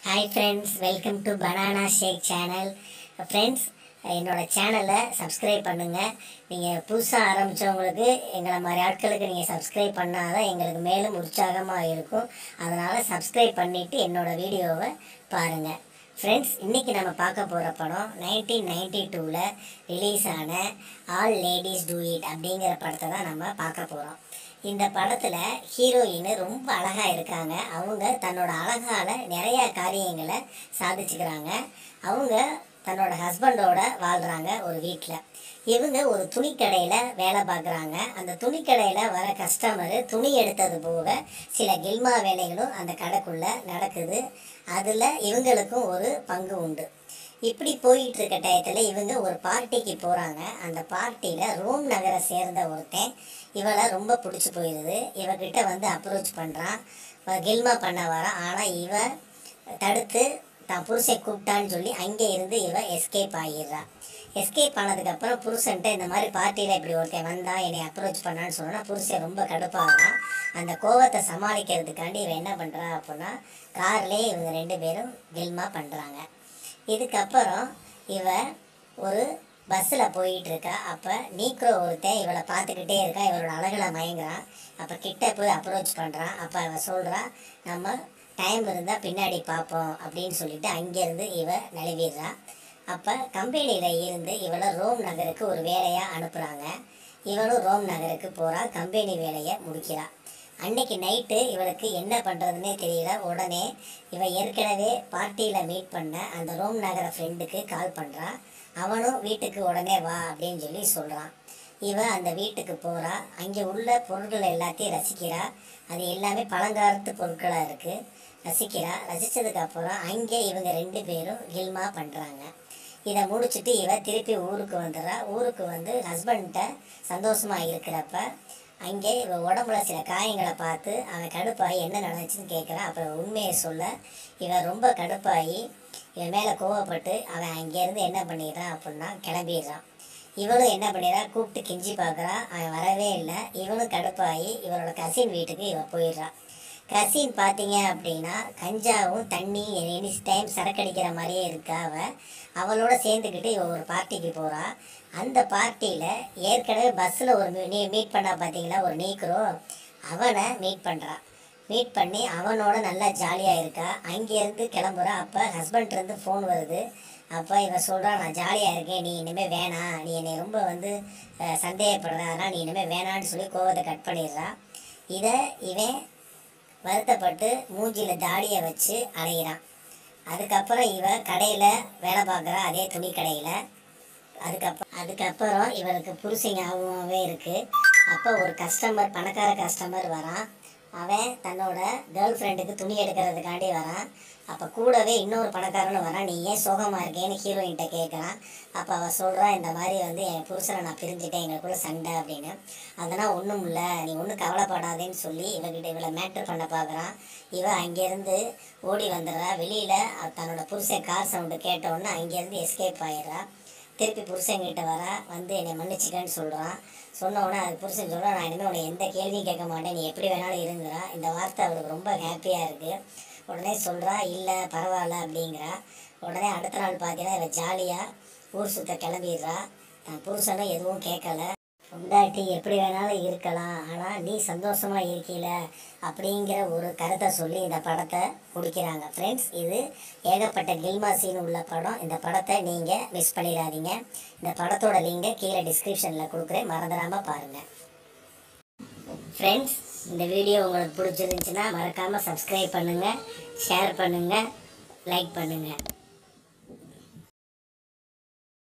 Hi friends, welcome to Banana Shake channel. Friends, என்னோட சேனலை subscribe பண்ணுங்கள். நீங்கள் புதுசாக ஆரம்பித்தவங்களுக்கு எங்களை மாதிரி ஆட்களுக்கு நீங்கள் சப்ஸ்கிரைப் பண்ணாதான் எங்களுக்கு மேலும் உற்சாகமாக இருக்கும். அதனால் சப்ஸ்கிரைப் பண்ணிவிட்டு என்னோடய வீடியோவை பாருங்கள். ஃப்ரெண்ட்ஸ், இன்றைக்கி நம்ம பார்க்க போகிற படம் 1992ல் ரிலீஸ் ஆன ஆல் லேடிஸ் டூ இட் அப்படிங்கிற படத்தை தான் நம்ம பார்க்க போகிறோம். இந்த படத்தில் ஹீரோயின் ரொம்ப அழகாக இருக்காங்க. அவங்க தன்னோட அழகால் நிறையா காரியங்களை சாதிச்சுக்கிறாங்க. அவங்க தன்னோட ஹஸ்பண்டோட வாழ்கிறாங்க ஒரு வீட்டில். இவங்க ஒரு துணிக்கடையில் வேலை பார்க்குறாங்க. அந்த துணிக்கடையில் வர கஸ்டமரு துணி எடுத்தது போக சில கில்மா வேலைகளும் அந்த கடைக்குள்ளே நடக்குது. அதில் இவங்களுக்கும் ஒரு பங்கு உண்டு. இப்படி போயிட்டு இருக்க டயத்தில் இவங்க ஒரு பார்ட்டிக்கு போகிறாங்க. அந்த பார்ட்டியில் ரோம் நகரை சேர்ந்த ஒருத்தன் இவளை ரொம்ப பிடிச்சி போயிடுது. இவகிட்ட வந்து அப்ரோச் பண்ணுறான், கில்மா பண்ண வரான். ஆனால் இவ தடுத்து தான் புருஷன் கூப்பிட்டான்னு சொல்லி அங்கே இருந்து இவ எஸ்கேப் ஆகிடுறான். எஸ்கேப் ஆனதுக்கப்புறம் புருஷன்ட்ட இந்த மாதிரி பார்ட்டியில் இப்படி ஒருத்தன் வந்தா என்னை அப்ரோச் பண்ணான்னு சொன்னால் புருஷன் ரொம்ப கடுப்பாகிறான். அந்த கோவத்தை சமாளிக்கிறதுக்காண்டி இவன் என்ன பண்ணுறா அப்படின்னா கார்லேயே இவங்க 2 பேரும் கில்மா பண்ணுறாங்க. இதுக்கப்புறம் இவ ஒரு பஸ்ஸில் போயிட்டுருக்கா. அப்போ நீக்ரோ ஒருத்தன் இவளை பார்த்துக்கிட்டே இருக்கா. இவளோட அழகில் மயங்குறான். அப்போ கிட்ட போய் அப்ரோச் பண்ணுறான். அப்போ அவள் சொல்கிறா, நம்ம டைம் இருந்தால் பின்னாடி பார்ப்போம் அப்படின்னு சொல்லிட்டு அங்கேருந்து இவ நழுவிடுறா. அப்போ கம்பெனியில் இருந்து இவளை ரோம் நகருக்கு ஒரு வேலையாக அனுப்புகிறாங்க. இவளும் ரோம் நகருக்கு போகிறா, கம்பெனி வேலையை முடிக்கிறா. அன்னைக்கு நைட்டு இவளுக்கு என்ன பண்ணுறதுனே தெரியல. உடனே இவ ஏற்கனவே பார்ட்டியில் மீட் பண்ண அந்த ரோம் நகர ஃப்ரெண்டுக்கு கால் பண்ணுறா. அவனும் வீட்டுக்கு உடனே வா அப்படின்னு சொல்லி சொல்கிறான். இவ அந்த வீட்டுக்கு போகிறா. அங்கே உள்ள பொருட்கள் எல்லாத்தையும் ரசிக்கிறா. அது எல்லாமே பழங்காலத்து பொருட்களாக இருக்குது. ரசிக்கிறா. ரசித்ததுக்கப்புறம் அங்கே இவங்க 2 பேரும் கில்மா பண்ணுறாங்க. இதை முடிச்சுட்டு இவ திருப்பி ஊருக்கு வந்துடுறா. ஊருக்கு வந்து ஹஸ்பண்ட்ட சந்தோஷமாக இருக்கிறப்ப அங்கே இவ உடம்புல சில காயங்களை பார்த்து அவன் கடுப்பாகி என்ன நடந்துச்சுன்னு கேட்குறான். அப்புறம் உண்மையை சொல்ல இவ ரொம்ப கடுப்பாகி இவன் மேலே கோவப்பட்டு அவன் அங்கேருந்து என்ன பண்ணிடுறான் அப்படின்னா கிளம்பிடுறான். இவளும் என்ன பண்ணிடுறா, கூப்பிட்டு கெஞ்சி பார்க்குறா. அவன் வரவே இல்லை. இவளும் கடுப்பாகி இவளோட கசின் வீட்டுக்கு இவ போயிடுறா. கசின் பார்த்தீங்க அப்படின்னா கஞ்சாவும் தண்ணி எனி டைம் சரக்கடிக்கிற மாதிரியே இருக்கா. அவளோட சேர்ந்துக்கிட்டு இவ ஒரு பார்ட்டிக்கு போகிறா. அந்த பார்ட்டியில் ஏற்கனவே பஸ்ஸில் ஒரு மீட் பண்ணா பார்த்தீங்களா, ஒரு நீக்ரோ, அவனை மீட் பண்ணுறா. மீட் பண்ணி அவனோட நல்லா ஜாலியாக இருக்கா. அங்கேருந்து கிளம்புறா. அப்போ ஹஸ்பண்ட்லேருந்து ஃபோன் வருது. அப்போ இவன் சொல்கிறா, நான் ஜாலியாக இருக்கேன், நீ இனிமேல் வேணாம், நீ என்னை ரொம்ப வந்து சந்தேகப்படுற, அதனால் நீ இனிமேல் வேணான்னு சொல்லி கோவத்தை கட் பண்ணிடுறா. இதை இவன் வருத்தப்பட்டு மூஞ்சியில் தாடியை வச்சு அலைகிறான். அதுக்கப்புறம் இவ கடையில் வேலை பார்க்குறா, அதே துணி கடையில். அதுக்கப்புறம் இவளுக்கு புருஷன் ஞாபகமாகவே இருக்குது. அப்போ ஒரு கஸ்டமர், பணக்கார கஸ்டமர் வரான். அவன் தன்னோட கேர்ள் ஃப்ரெண்டுக்கு துணி எடுக்கிறதுக்காண்டி வரான். அப்போ கூடவே இன்னொரு பணக்காரனும் வரான். நீ ஏன் சோகமாக இருக்கேன்னு ஹீரோயின்கிட்ட கேட்குறான். அப்போ அவள் சொல்கிறா, இந்த மாதிரி வந்து என் புருஷனை நான் பிரிஞ்சுட்டேன், எங்களுக்குள்ள சண்டை அப்படின்னு. அதனால் ஒன்றும் இல்லை, நீ ஒன்றும் கவலைப்படாதேன்னு சொல்லி இவளை மேட்ரு பண்ண பார்க்குறான். இவ அங்கேருந்து ஓடி வந்துடுறா. வெளியில் தன்னோட புருஷன் கார் சவுண்டு கேட்டவுடனே அங்கேருந்து எஸ்கேப் ஆகிடுறா. திருப்பி புருஷன்கிட்ட வரா. வந்து என்னை மன்னிச்சிக்கன்னு சொல்கிறான். சொன்ன உடனே அது புருஷன் சொல்கிறான், நான் இனிமேல் உன்னை எந்த கேள்வியும் கேட்க மாட்டேன், நீ எப்படி வேணாலும் இருந்துறா. இந்த வார்த்தை அவளுக்கு ரொம்ப ஹாப்பியாக இருக்குது. உடனே சொல்கிறா, இல்லை பரவாயில்ல அப்படிங்கிறா. உடனே அடுத்த நாள் பார்த்தீங்கன்னா இவ ஜாலியாக ஊர் சுற்ற கிளம்பிடுறா. தன் புருஷனும் எதுவும் கேட்கல. பொண்டாட்டி எப்படி வேணாலும் இருக்கலாம், ஆனால் நீ சந்தோஷமாக இருக்கீல அப்படிங்கிற ஒரு கருத்தை சொல்லி இந்த படத்தை முடிக்கிறாங்க. ஃப்ரெண்ட்ஸ், இது ஏகப்பட்ட கில்மா சீன் உள்ள படம். இந்த படத்தை நீங்கள் மிஸ் பண்ணிடாதீங்க. இந்த படத்தோட லிங்கை கீழே டிஸ்கிரிப்ஷனில் கொடுக்குறேன், மறந்துடாமல் பாருங்கள். ஃப்ரெண்ட்ஸ், இந்த வீடியோ உங்களுக்கு பிடிச்சிருந்துச்சுன்னா மறக்காமல் சப்ஸ்கிரைப் பண்ணுங்கள், ஷேர் பண்ணுங்கள், லைக் பண்ணுங்கள்.